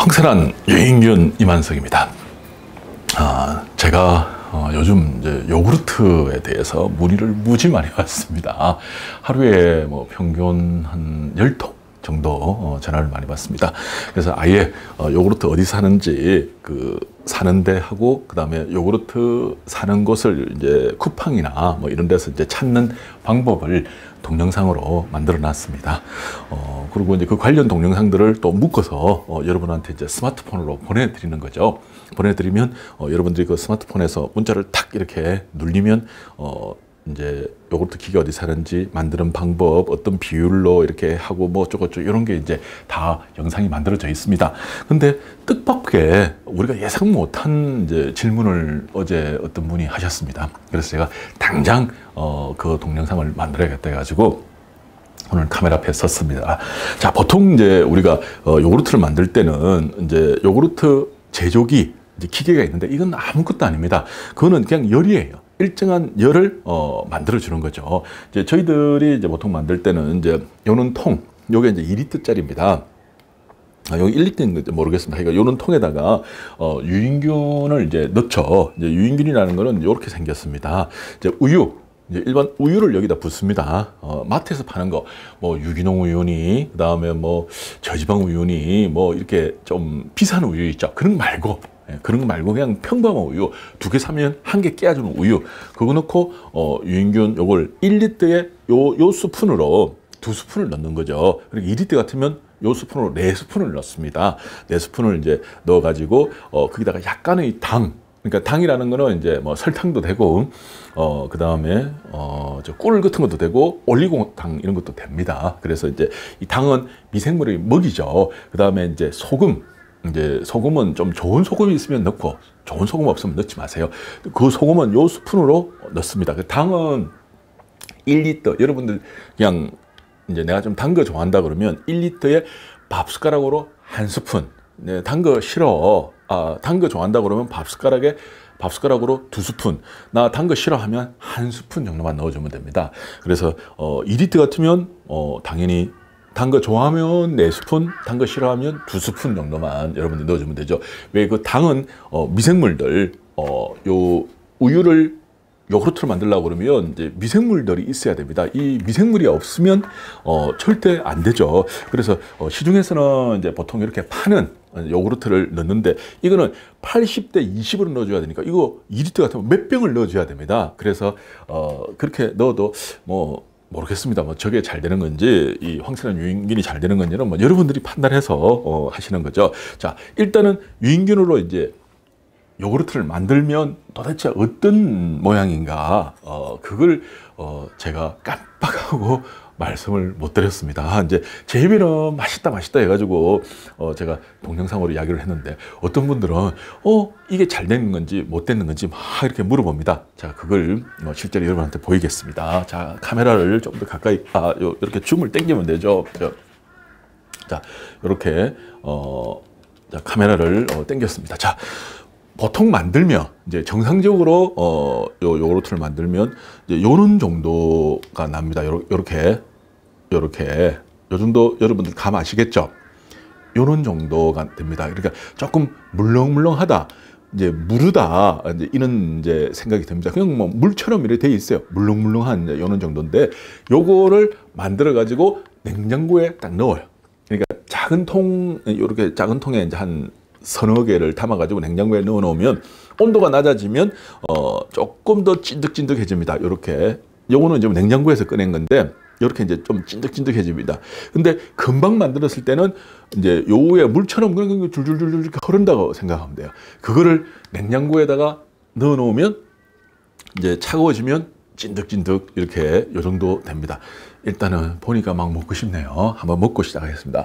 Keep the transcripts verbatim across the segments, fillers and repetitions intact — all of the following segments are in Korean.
황선한 유인균 이만석입니다. 아, 제가 어, 요즘 이제 요구르트에 대해서 문의를 무지 많이 받습니다. 하루에 뭐 평균 한 열 통 정도 어, 전화를 많이 받습니다. 그래서 아예 어, 요구르트 어디 사는지 그 사는데 하고, 그 다음에 요구르트 사는 곳을 이제 쿠팡이나 뭐 이런 데서 이제 찾는 방법을 동영상으로 만들어 놨습니다. 어, 그리고 이제 그 관련 동영상들을 또 묶어서 어, 여러분한테 이제 스마트폰으로 보내드리는 거죠. 보내드리면 어, 여러분들이 그 스마트폰에서 문자를 탁 이렇게 눌리면 어, 이제 요구르트 기계 어디 사는지 만드는 방법, 어떤 비율로 이렇게 하고 뭐 어쩌고저쩌고 이런 게 이제 다 영상이 만들어져 있습니다. 근데 뜻밖의 우리가 예상 못한 이제 질문을 어제 어떤 분이 하셨습니다. 그래서 제가 당장 어, 그 동영상을 만들어야겠다 해가지고 오늘 카메라 앞에 섰습니다. 자, 보통 이제 우리가 어, 요구르트를 만들 때는 이제 요구르트 제조기 이제 기계가 있는데 이건 아무것도 아닙니다. 그거는 그냥 열이에요. 일정한 열을 어, 만들어 주는 거죠. 이제 저희들이 이제 보통 만들 때는 이제 요는 통, 요게 이제 이 리터짜리입니다. 아, 여기 일 리터인지 모르겠습니다. 그러니까 요는 통에다가 어, 유인균을 이제 넣죠. 이제 유인균이라는 거는 이렇게 생겼습니다. 이제 우유. 이제 일반 우유를 여기다 붓습니다. 어, 마트에서 파는 거, 뭐 유기농 우유니, 그 다음에 뭐 저지방 우유니, 뭐 이렇게 좀 비싼 우유 있죠. 그런 거 말고, 예, 그런 거 말고 그냥 평범한 우유 두 개 사면 한 개 깨어주는 우유, 그거 넣고 어, 유인균 요걸 일 리터에 요, 요 스푼으로 두 스푼을 넣는 거죠. 그리고 이 리터 같으면 요 스푼으로 네 스푼을 넣습니다. 네 스푼을 이제 넣어가지고 어, 거기다가 약간의 당, 그러니까 당이라는 거는 이제 뭐 설탕도 되고, 어, 그 다음에, 어, 저 꿀 같은 것도 되고, 올리고당 이런 것도 됩니다. 그래서 이제 이 당은 미생물의 먹이죠. 그 다음에 이제 소금, 이제 소금은 좀 좋은 소금이 있으면 넣고, 좋은 소금 없으면 넣지 마세요. 그 소금은 요 스푼으로 넣습니다. 그 당은 일 리터, 여러분들 그냥 이제 내가 좀 단 거 좋아한다 그러면 일 리터에 밥 숟가락으로 한 스푼, 네, 단 거 싫어. 아, 단 거 좋아한다 그러면 밥 숟가락에 밥 숟가락으로 두 스푼, 나 단 거 싫어하면 한 스푼 정도만 넣어주면 됩니다. 그래서 어, 이 리터 같으면 어, 당연히 단 거 좋아하면 네 스푼, 단 거 싫어하면 두 스푼 정도만 여러분들 넣어주면 되죠. 왜 그 당은 어, 미생물들, 어, 요 우유를 요구르트를 만들려고 그러면 이제 미생물들이 있어야 됩니다. 이 미생물이 없으면 어, 절대 안 되죠. 그래서 어, 시중에서는 이제 보통 이렇게 파는 요구르트를 넣는데 이거는 팔십 대 이십으로 넣어줘야 되니까 이거 이 리터 같으면 몇 병을 넣어줘야 됩니다. 그래서 어, 그렇게 넣어도 뭐 모르겠습니다. 뭐 저게 잘 되는 건지 이 황선한 유인균이 잘 되는 건지는 뭐 여러분들이 판단해서 어, 하시는 거죠. 자, 일단은 유인균으로 이제 요구르트를 만들면 도대체 어떤 모양인가, 어, 그걸, 어, 제가 깜빡하고 말씀을 못 드렸습니다. 이제 제 입에는 맛있다, 맛있다 해가지고, 어, 제가 동영상으로 이야기를 했는데, 어떤 분들은, 어, 이게 잘 되는 건지 못 되는 건지 막 이렇게 물어봅니다. 자, 그걸 어, 실제로 여러분한테 보이겠습니다. 자, 카메라를 좀 더 가까이, 아, 요, 이렇게 줌을 당기면 되죠. 자, 자 이렇게, 어, 자, 카메라를 어, 당겼습니다. 자, 보통 만들면 이제 정상적으로 어, 요 요구르트를 만들면 이제 요런 정도가 납니다. 요, 요렇게 요렇게 요 정도 여러분들 감 아시겠죠? 요런 정도가 됩니다. 그러니까 조금 물렁물렁하다, 이제 무르다, 이제 이런 이제 생각이 듭니다. 그냥 뭐 물처럼 이렇게 돼 있어요. 물렁물렁한 이제 요런 정도인데 요거를 만들어 가지고 냉장고에 딱 넣어요. 그러니까 작은 통, 요렇게 작은 통에 이제 한 서너 개를 담아가지고 냉장고에 넣어 놓으면 온도가 낮아지면 어, 조금 더 찐득찐득해집니다. 이렇게 요거는 이제 냉장고에서 꺼낸 건데 이렇게 이제 좀 찐득찐득해집니다. 근데 금방 만들었을 때는 이제 요 위에 물처럼 그냥 줄줄줄줄 이렇게 흐른다고 생각하면 돼요. 그거를 냉장고에다가 넣어 놓으면 이제 차가워지면 찐득찐득 이렇게 요 정도 됩니다. 일단은 보니까 막 먹고 싶네요. 한번 먹고 시작하겠습니다.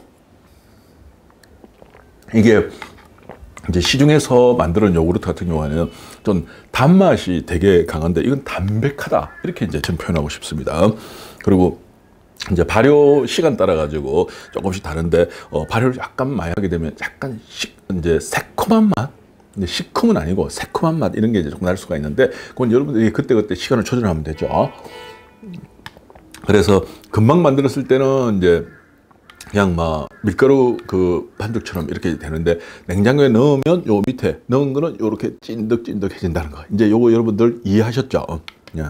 이게 이제 시중에서 만드는 요구르트 같은 경우에는 좀 단맛이 되게 강한데 이건 담백하다, 이렇게 이제 전 표현하고 싶습니다. 그리고 이제 발효 시간 따라 가지고 조금씩 다른데 어, 발효를 약간 많이 하게 되면 약간 시, 이제 새콤한 맛, 이제 시큼은 아니고 새콤한 맛 이런 게 이제 조금 날 수가 있는데 그건 여러분들이 그때그때 시간을 조절하면 되죠. 그래서 금방 만들었을 때는 이제 그냥 막 밀가루 그 반죽처럼 이렇게 되는데 냉장고에 넣으면 요 밑에 넣은 거는 요렇게 찐득찐득해진다는 거. 이제 요거 여러분들 이해하셨죠? 예.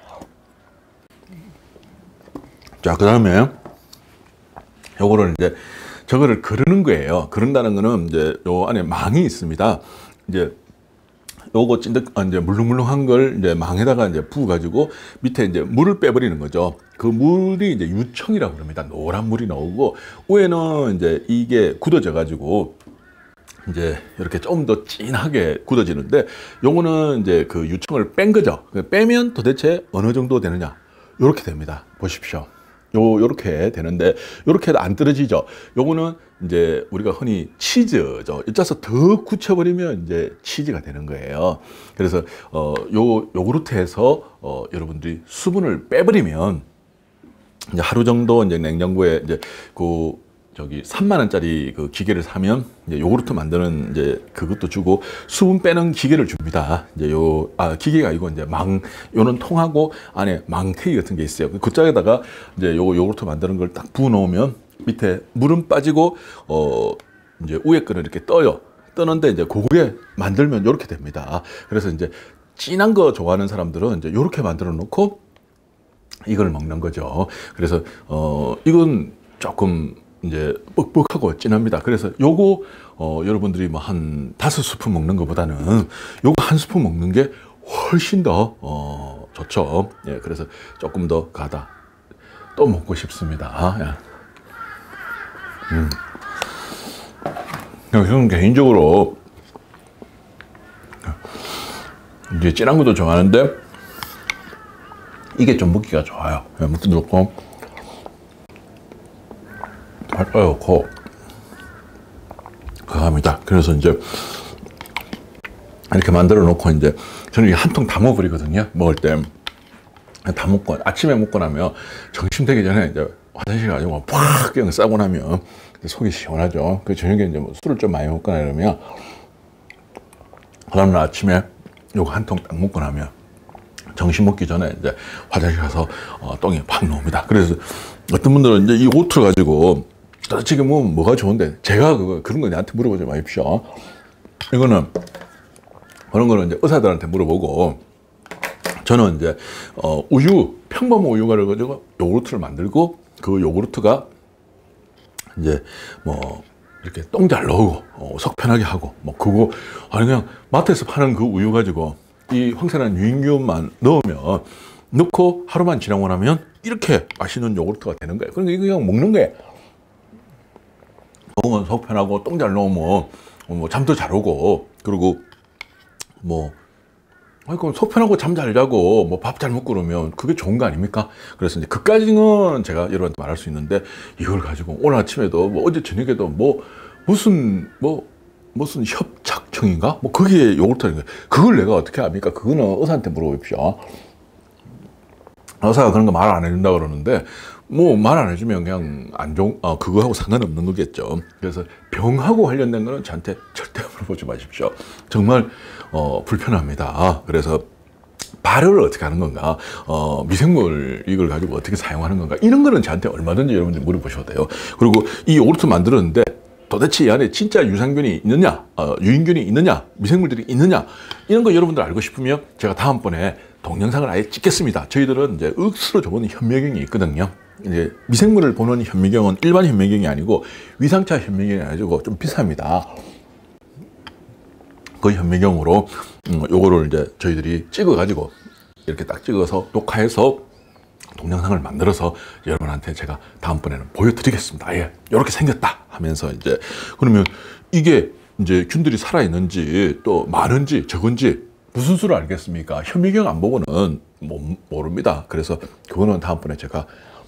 자, 그 다음에 요거를 이제 저거를 그르는 거예요. 그른다는 거는 이제 요 안에 망이 있습니다. 이제 요거 찐득, 아, 이제 물렁물렁한 걸 이제 망에다가 이제 부어가지고 밑에 이제 물을 빼버리는 거죠. 그 물이 이제 유청이라고 그럽니다. 노란 물이 나오고, 위에는 이제 이게 굳어져가지고, 이제 이렇게 좀 더 진하게 굳어지는데, 요거는 이제 그 유청을 뺀 거죠. 빼면 도대체 어느 정도 되느냐. 요렇게 됩니다. 보십시오. 요, 요렇게 되는데, 요렇게 안 떨어지죠. 요거는 이제 우리가 흔히 치즈죠. 이짜서 더 굳혀버리면 이제 치즈가 되는 거예요. 그래서, 어, 요, 요구르트에서, 어, 여러분들이 수분을 빼버리면, 이제 하루 정도 이제 냉장고에 이제 그, 저기 삼만 원짜리 그 기계를 사면 이제 요구르트 만드는 이제 그것도 주고 수분 빼는 기계를 줍니다. 이제 요, 아, 기계가 아니고 이제 망, 요는 통하고 안에 망태기 같은 게 있어요. 그 짝에다가 이제 요 요구르트 만드는 걸 딱 부어 놓으면 밑에 물은 빠지고, 어, 이제 위에 거는 이렇게 떠요. 뜨는데 이제 그거에 만들면 요렇게 됩니다. 그래서 이제 진한 거 좋아하는 사람들은 이제 요렇게 만들어 놓고 이걸 먹는 거죠. 그래서, 어, 이건 조금 이제 뻑뻑하고 진합니다. 그래서 요거 어 여러분들이 뭐 한 다섯 스푼 먹는 것보다는 요거 한 스푼 먹는 게 훨씬 더 어 좋죠. 예, 그래서 조금 더 가다 또 먹고 싶습니다. 예. 음. 저는 개인적으로 이제 진한 것도 좋아하는데 이게 좀 먹기가 좋아요. 예, 먹기도 좋고. 발빠졌고 그겁니다. 그래서 이제 이렇게 만들어 놓고 이제 저는 한 통 다 먹어버리거든요. 먹을 때 다 먹고 아침에 먹고 나면 점심 되기 전에 이제 화장실 가지고 팍 그냥 싸고 나면 속이 시원하죠. 그 저녁에 이제 뭐 술을 좀 많이 먹거나 이러면 그다음날 아침에 요거 한 통 딱 먹고 나면 점심 먹기 전에 이제 화장실 가서 어, 똥이 팍 나옵니다. 그래서 어떤 분들은 이제 이 오트를 가지고 지금 뭐 뭐가 좋은데 제가 그거 그런 거 나한테 물어보지 마십시오. 이거는 그런 거는 이제 의사들한테 물어보고 저는 이제 어 우유 평범한 우유를 가지고 요구르트를 만들고 그 요구르트가 이제 뭐 이렇게 똥 잘 나오고 어, 속 편하게 하고 뭐 그거 아니 그냥 마트에서 파는 그 우유 가지고 이 황산한 유익균만 넣으면 넣고 하루만 지나고 나면 이렇게 맛있는 요구르트가 되는 거예요. 그러니까 이거 그냥 먹는 거예요. 먹으면 속 편하고 똥 잘 나오면 뭐 잠도 잘 오고 그리고 뭐 그럼 속 편하고 잠 잘 자고 뭐 밥 잘 먹고 그러면 그게 좋은 거 아닙니까? 그래서 이제 그까지는 제가 여러분한테 말할 수 있는데 이걸 가지고 오늘 아침에도 뭐 어제 저녁에도 뭐 무슨 뭐 무슨 협착청인가? 뭐 그게 요구르트인 거예요. 그걸 내가 어떻게 합니까? 그거는 의사한테 물어보십시오. 의사가 그런 거 말 안 해준다 그러는데 뭐 말 안 해주면 그냥 안 좋은 어, 그거하고 상관없는 거겠죠. 그래서 병하고 관련된 거는 저한테 절대 물어보지 마십시오. 정말 어, 불편합니다. 그래서 발효를 어떻게 하는 건가, 어, 미생물 이걸 가지고 어떻게 사용하는 건가, 이런 거는 저한테 얼마든지 여러분들 물어보셔도 돼요. 그리고 이 요구르트 만들었는데 도대체 이 안에 진짜 유산균이 있느냐, 어, 유인균이 있느냐, 미생물들이 있느냐, 이런 거 여러분들 알고 싶으면 제가 다음번에 동영상을 아예 찍겠습니다. 저희들은 이제 억수로 좋은 현미경이 있거든요. 이제 미생물을 보는 현미경은 일반 현미경이 아니고 위상차 현미경이 아니고 좀 비쌉니다. 그 현미경으로 음, 요거를 이제 저희들이 찍어가지고 이렇게 딱 찍어서 녹화해서 동영상을 만들어서 여러분한테 제가 다음번에는 보여드리겠습니다. 예, 이렇게 생겼다 하면서 이제 그러면 이게 이제 균들이 살아있는지 또 많은지 적은지 무슨 수를 알겠습니까? 현미경 안 보고는 뭐, 모릅니다. 그래서 그거는 다음번에 제가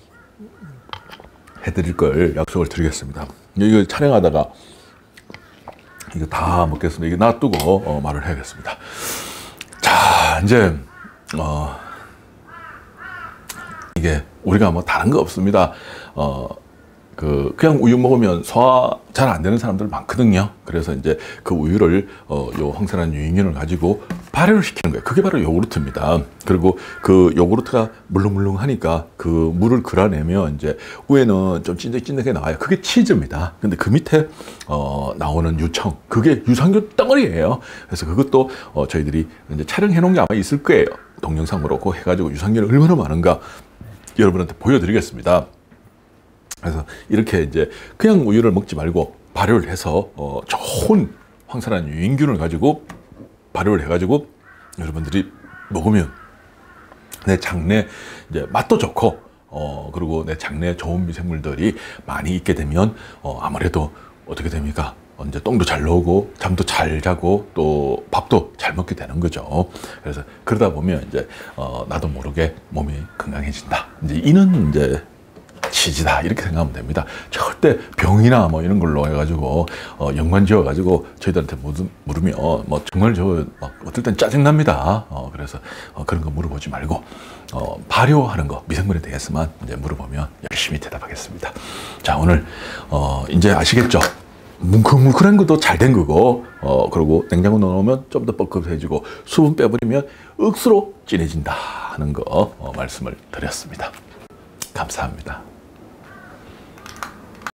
해드릴 걸 약속을 드리겠습니다. 이거 촬영하다가 이거 다 먹겠습니다. 이게 놔두고 어, 말을 해야겠습니다. 자, 이제 어, 이게 우리가 뭐 다른 거 없습니다. 어, 그 그냥 우유 먹으면 소화 잘 안 되는 사람들 많거든요. 그래서 이제 그 우유를 어, 요 황산화 유익균을 가지고 발효를 시키는 거예요. 그게 바로 요구르트입니다. 그리고 그 요구르트가 물렁물렁하니까 그 물을 그려내면 이제 위에는 좀 찐득찐득하게 나와요. 그게 치즈입니다. 근데 그 밑에 어, 나오는 유청, 그게 유산균 덩어리예요. 그래서 그것도 어, 저희들이 이제 촬영해 놓은 게 아마 있을 거예요. 동영상으로 그 해가지고 유산균이 얼마나 많은가 여러분한테 보여드리겠습니다. 그래서 이렇게 이제 그냥 우유를 먹지 말고 발효를 해서 어, 좋은 황산화 유익균을 가지고 발효를 해가지고 여러분들이 먹으면 내 장내 이제 맛도 좋고 어 그리고 내 장내에 좋은 미생물들이 많이 있게 되면 어 아무래도 어떻게 됩니까? 이제 똥도 잘 나오고 잠도 잘 자고 또 밥도 잘 먹게 되는 거죠. 그래서 그러다 보면 이제 어 나도 모르게 몸이 건강해진다. 이제 이는 이제 치즈다 이렇게 생각하면 됩니다. 절대 병이나 뭐 이런 걸로 해가지고 어, 연관 지어가지고 저희들한테 물으면 뭐 정말 저 막 어떨 땐 짜증납니다. 어, 그래서 어, 그런 거 물어보지 말고 어, 발효하는 거 미생물에 대해서만 이제 물어보면 열심히 대답하겠습니다. 자 오늘 어, 이제 아시겠죠? 뭉클뭉클한 것도 잘 된 거고 어, 그리고 냉장고 넣어놓으면 좀 더 뻑뻑해지고 수분 빼버리면 억수로 진해진다 하는 거 어, 말씀을 드렸습니다. 감사합니다.